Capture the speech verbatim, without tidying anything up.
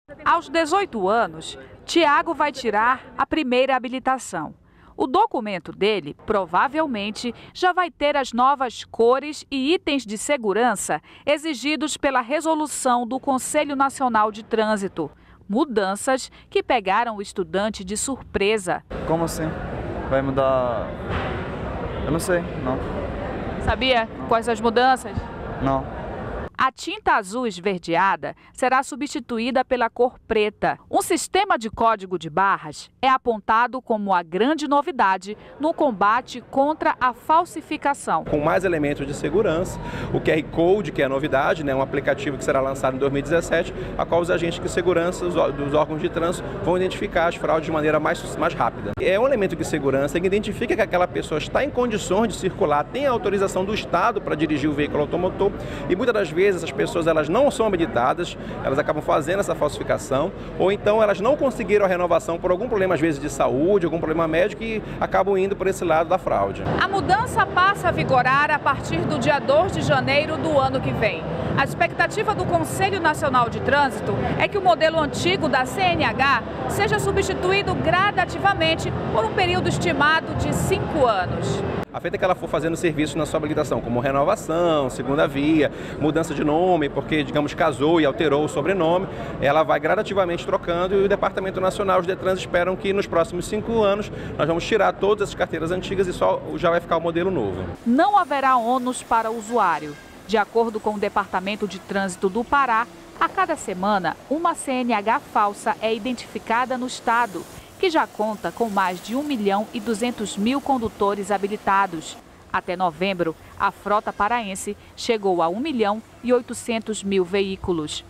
Aos dezoito anos, Tiago vai tirar a primeira habilitação. O documento dele, provavelmente, já vai ter as novas cores e itens de segurança exigidos pela resolução do Conselho Nacional de Trânsito. Mudanças que pegaram o estudante de surpresa. Como assim? Vai mudar? Eu não sei, não. Sabia não. quais as mudanças? Não. A tinta azul esverdeada será substituída pela cor preta. Um sistema de código de barras é apontado como a grande novidade no combate contra a falsificação. Com mais elementos de segurança, o Q R Code, que é a novidade, né, um aplicativo que será lançado em dois mil e dezessete, a qual os agentes de segurança dos órgãos de trânsito vão identificar as fraudes de maneira mais, mais rápida. É um elemento de segurança que identifica que aquela pessoa está em condições de circular, tem a autorização do Estado para dirigir o veículo automotor e muitas das vezes essas pessoas elas não são habilitadas, elas acabam fazendo essa falsificação, ou então elas não conseguiram a renovação por algum problema, às vezes de saúde, algum problema médico, e acabam indo por esse lado da fraude. A mudança passa a vigorar a partir do dia dois de janeiro do ano que vem. A expectativa do Conselho Nacional de Trânsito é que o modelo antigo da C N H seja substituído gradativamente por um período estimado de cinco anos. A feita que ela for fazendo serviços na sua habilitação, como renovação, segunda via, mudança de nome, porque, digamos, casou e alterou o sobrenome, ela vai gradativamente trocando e o Departamento Nacional, os Detrans, esperam que nos próximos cinco anos nós vamos tirar todas essas carteiras antigas e só já vai ficar o modelo novo. Não haverá ônus para o usuário. De acordo com o Departamento de Trânsito do Pará, a cada semana uma C N H falsa é identificada no estado, que já conta com mais de um milhão e duzentos mil condutores habilitados. Até novembro, a frota paraense chegou a um milhão e oitocentos mil veículos.